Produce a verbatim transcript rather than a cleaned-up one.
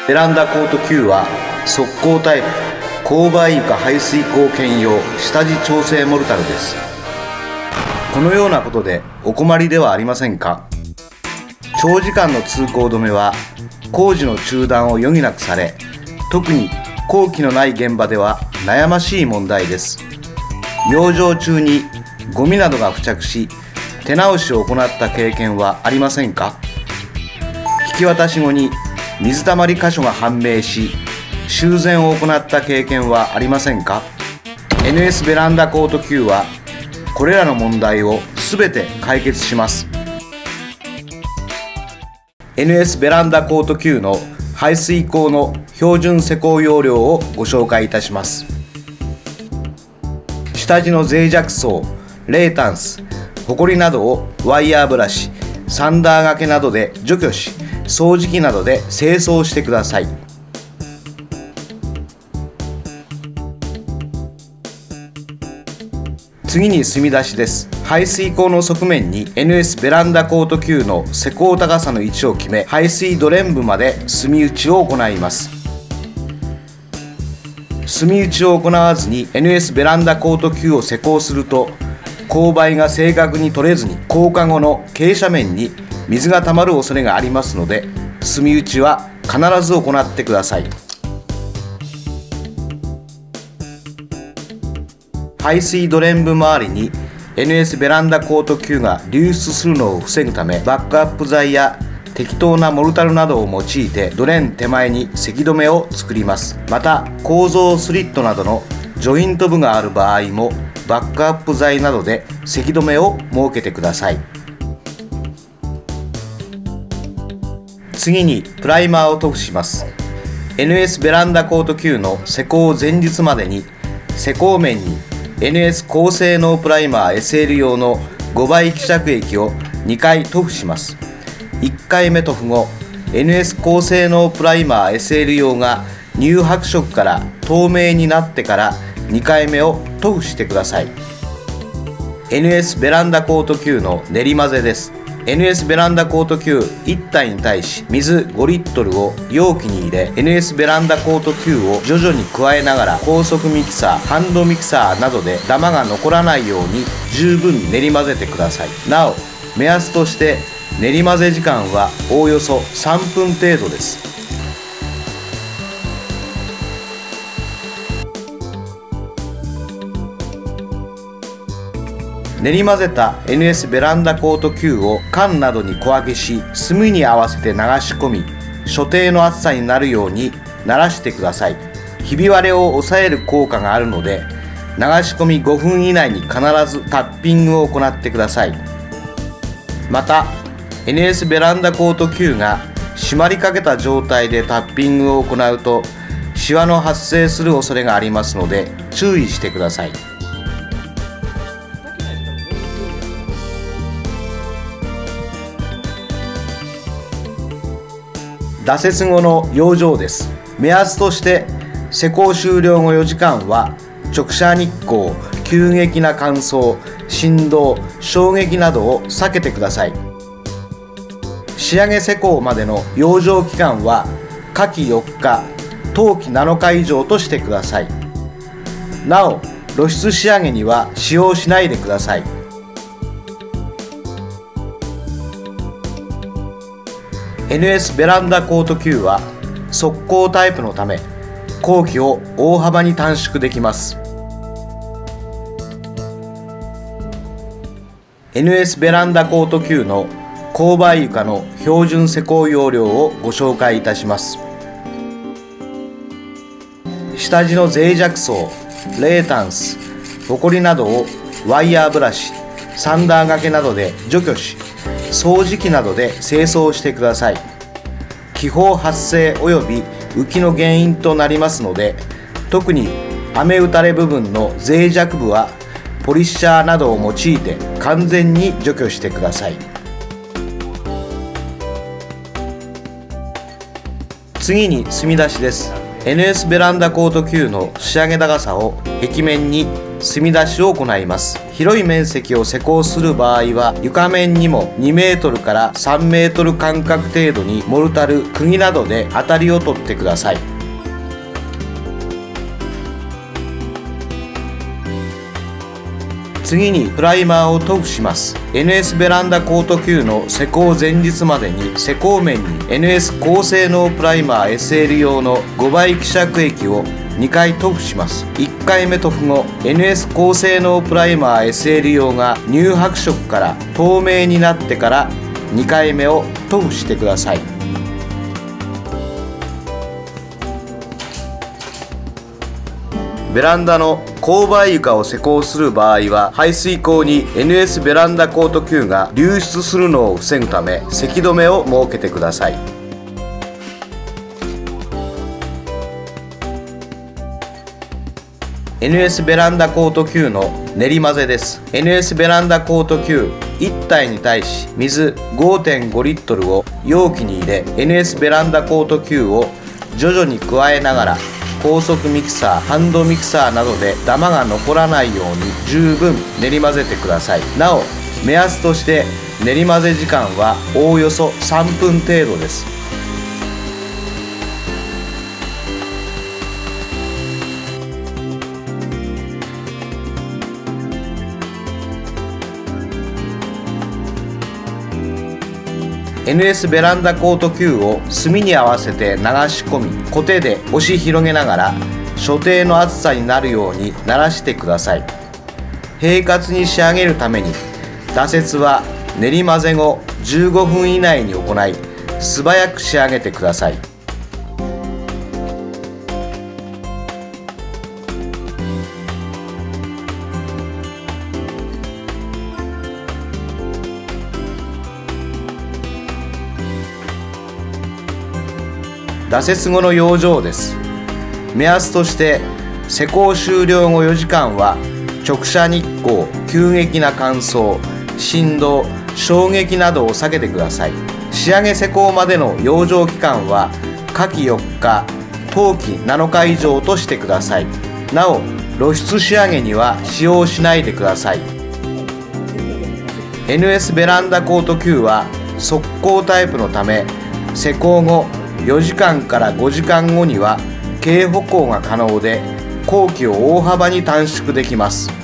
ベランダコート キュー は速攻タイプ勾配床排水口兼用下地調整モルタルです。このようなことでお困りではありませんか？長時間の通行止めは工事の中断を余儀なくされ、特に工期のない現場では悩ましい問題です。養生中にゴミなどが付着し、手直しを行った経験はありませんか？引き渡し後に水たまり箇所が判明し、修繕を行った経験はありませんか？ エヌエス ベランダコート キュー はこれらの問題をすべて解決します。 エヌエス ベランダコート キュー の排水口の標準施工容量をご紹介いたします。下地の脆弱層、冷タンス、ホコリなどをワイヤーブラシ、サンダー掛けなどで除去し、掃除機などで清掃してください。次に墨出しです。排水口の側面に エヌエス ベランダコート キュー の施工高さの位置を決め、排水ドレン部まで墨打ちを行います。墨打ちを行わずに エヌエス ベランダコート キュー を施工すると、勾配が正確に取れずに降下後の傾斜面に水がたまる恐れがありますので、墨打ちは必ず行ってください。排水ドレン部周りに エヌエス ベランダコート キュー が流出するのを防ぐため、バックアップ剤や適当なモルタルなどを用いてドレン手前にせき止めを作ります。また構造スリットなどのジョイント部がある場合もバックアップ剤などでせき止めを設けてください。次にプライマーを塗布します。 エヌエス ベランダコート キュー の施工前日までに施工面に エヌエス 高性能プライマー エスエル 用のごばい希釈液をにかい塗布します。いっかいめ塗布後、 エヌエス 高性能プライマー エスエル 用が乳白色から透明になってからにかいめを塗布してください。 エヌエス ベランダコート キュー の練り混ぜです。 エヌエス ベランダコート キューいち体に対し水ごリットルを容器に入れ、 エヌエス ベランダコート キュー を徐々に加えながら高速ミキサー、ハンドミキサーなどでダマが残らないように十分練り混ぜてください。なお目安として練り混ぜ時間はおおよそさんぷん程度です。練り混ぜた エヌエス ベランダコート キュー を缶などに小分けし、炭に合わせて流し込み、所定の厚さになるようにならしてください。ひび割れを抑える効果があるので、流し込みごふん以内に必ずタッピングを行ってください。また エヌエス ベランダコート キュー が締まりかけた状態でタッピングを行うとシワの発生する恐れがありますので注意してください。打設後の養生です。目安として施工終了後よじかんは直射日光、急激な乾燥、振動、衝撃などを避けてください。仕上げ施工までの養生期間は夏季よっか、冬季なのか以上としてください。なお露出仕上げには使用しないでください。エヌエス ベランダコート キュー は速攻タイプのため工期を大幅に短縮できます。 エヌエス ベランダコート キュー の勾配床の標準施工容量をご紹介いたします。下地の脆弱層、冷タンス、ホコリなどをワイヤーブラシ、サンダー掛けなどで除去し、掃除機などで清掃してください。気泡発生及び浮きの原因となりますので、特に雨打たれ部分の脆弱部はポリッシャーなどを用いて完全に除去してください。次に墨出しです。 エヌエス ベランダコート キュー の仕上げ高さを壁面に墨出しを行います。広い面積を施工する場合は床面にもにメートルからさんメートル間隔程度にモルタル、釘などで当たりを取ってください。次にプライマーを塗布します。 エヌエス ベランダコート Q の施工前日までに施工面に エヌエス 高性能プライマー エスエル 用のごばい希釈液をにかい塗布します。いっかいめ塗布後、 エヌエス 高性能プライマー エスエル 用が乳白色から透明になってからにかいめを塗布してください。ベランダの勾配床を施工する場合は排水口に エヌエス ベランダコート Q が流出するのを防ぐためせき止めを設けてください。エヌエス ベランダコート Q の練り混ぜです。 エヌエス ベランダコート Qいち 体に対し水 ごてんごリットルを容器に入れ、 エヌエス ベランダコート Q を徐々に加えながら高速ミキサー、ハンドミキサーなどでダマが残らないように十分練り混ぜてください。なお目安として練り混ぜ時間はおおよそさんぷん程度です。エヌエス ベランダコート Q を墨に合わせて流し込み、コテで押し広げながら所定の厚さになるようにならしてください。平滑に仕上げるために打雪は練り混ぜ後じゅうごふん以内に行い、素早く仕上げてください。打雪後の養生です。目安として施工終了後よじかんは直射日光、急激な乾燥、振動、衝撃などを避けてください。仕上げ施工までの養生期間は夏季よっか、冬季なのか以上としてください。なお露出仕上げには使用しないでください。 エヌエス ベランダコート Q は速攻タイプのため施工後よじかんからごじかんごには軽歩行が可能で工期を大幅に短縮できます。